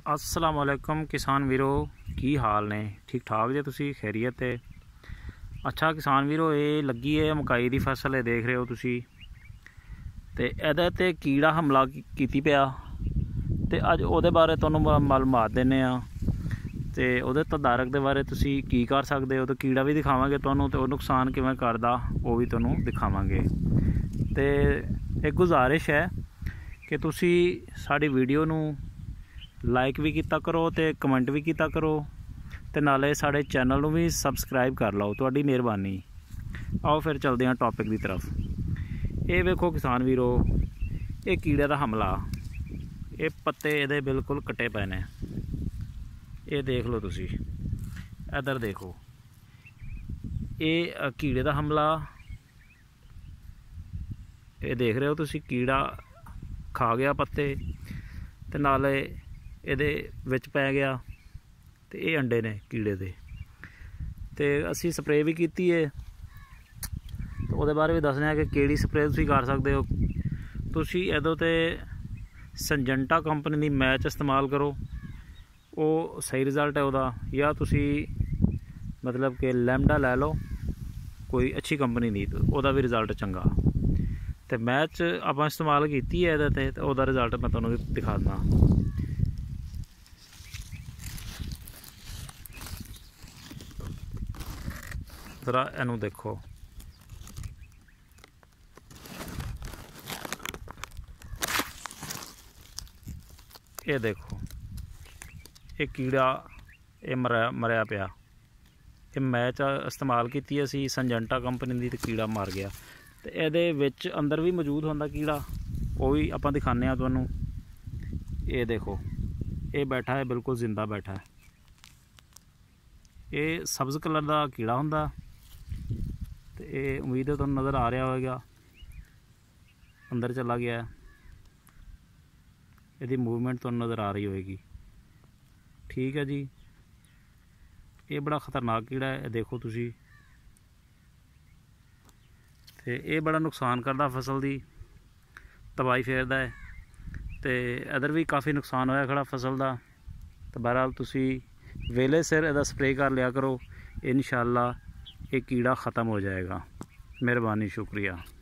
अस्सलाम वालेकुम किसान वीरो की हाल ने ठीक ठाक जे तुसी खैरियत है। अच्छा किसान वीरो ये लगी है मकाई की फसल है देख रहे हो तुसी ते एहदे ते कीड़ा हमला कीती पिया ते अज ओहदे बारे तुहानूं मालूमात देने आ ते ओहदे तदारक दे बारे तुसी की कर सकदे हो। तो कीड़ा भी दिखावांगे तुहानूं ते नुकसान किवें करदा वो भी तुहानूं दिखावांगे। ते एक गुजारिश है कि तुसी साडी वीडियो नूं लाइक भी किया करो तो कमेंट भी किया करो तो नाले साढ़े चैनल नूं भी सबसक्राइब कर लो, तुहाडी मेहरबानी। आओ फिर चलते हैं टॉपिक की तरफ। ये वेखो किसान वीरो, ये कीड़े का हमला, ये पत्ते ये बिल्कुल कटे पे ने, ये देख लो तुसी, इधर देखो, ये कीड़े का हमला, ये देख रहे हो तुसी, कीड़ा खा गया पत्ते ते नाले ਇਹਦੇ ਵਿੱਚ ਪੈ ਗਿਆ ਤੇ ਇਹ ਅੰਡੇ ਨੇ ਕੀੜੇ ਦੇ। ਤੇ ਅਸੀਂ ਸਪਰੇਅ ਵੀ ਕੀਤੀ ਹੈ ਤੇ ਉਹਦੇ ਬਾਰੇ ਵੀ ਦੱਸਣਾ ਹੈ ਕਿ ਕਿਹੜੀ ਸਪਰੇਅ ਤੁਸੀਂ ਕਰ ਸਕਦੇ ਹੋ। ਤੁਸੀਂ ਇਹਦੇ ਤੇ ਸੰਜੰਟਾ ਕੰਪਨੀ ਦੀ ਮੈਚ ਇਸਤੇਮਾਲ ਕਰੋ, ਉਹ ਸਹੀ ਰਿਜ਼ਲਟ ਹੈ ਉਹਦਾ, ਜਾਂ ਤੁਸੀਂ ਮਤਲਬ ਕਿ ਲੈਮਡਾ ਲੈ ਲਓ, ਕੋਈ ਅੱਛੀ ਕੰਪਨੀ ਦੀ, ਉਹਦਾ ਵੀ ਰਿਜ਼ਲਟ ਚੰਗਾ। ਤੇ ਮੈਚ ਆਪਾਂ ਇਸਤੇਮਾਲ ਕੀਤੀ ਹੈ ਇਹਦੇ ਤੇ ਉਹਦਾ ਰਿਜ਼ਲਟ ਮੈਂ ਤੁਹਾਨੂੰ ਦਿਖਾ ਦਿੰਦਾ। जरा इनू देखो, ये देखो, ये कीड़ा ये मरिया पिया, ये मैच इस्तेमाल की असी संजंटा कंपनी की, तो कीड़ा मर गया। तो ये अंदर भी मौजूद होंदा कीड़ा, वो भी आप दिखाने आ तुहानूं। ये देखो, ये बैठा है, बिल्कुल जिंदा बैठा है। ये सब्ज़ कलर का कीड़ा होंदा तो ये उम्मीद है तुहानूं नज़र आ रहा होगा, अंदर चला गया है, यदि मूवमेंट तुहानूं नज़र आ रही होगी। ठीक है जी, ये बड़ा खतरनाक कीड़ा है, देखो तुसी, ते ये बड़ा नुकसान करता फसल की, तबाही फेरदा है। तो इधर भी काफ़ी नुकसान होया खड़ा फसल का। तो बहरहाल तुसी वेले सिर इहदा स्प्रे कर लिया करो, इंशाअल्लाह ये कीड़ा ख़त्म हो जाएगा। मेहरबानी, शुक्रिया।